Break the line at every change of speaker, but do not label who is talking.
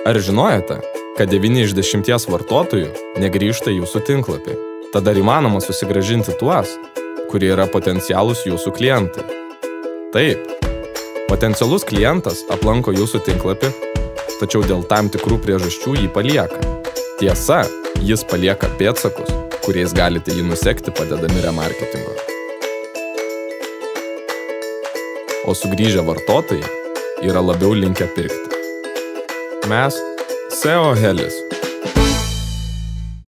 Ar žinojate, kad 9 iš 10 vartotojų negrįžta į jūsų tinklapį? Tada įmanoma susigrąžinti tuos, kurie yra potencialūs jūsų klientai. Taip, potencialus klientas aplanko jūsų tinklapį, tačiau dėl tam tikrų priežasčių jį palieka. Tiesa, jis palieka pėdsakus, kuriais galite jį nusekti padedami remarketingo. O sugrįžę vartotojai yra labiau linkę pirkti. Mes SEO Helios.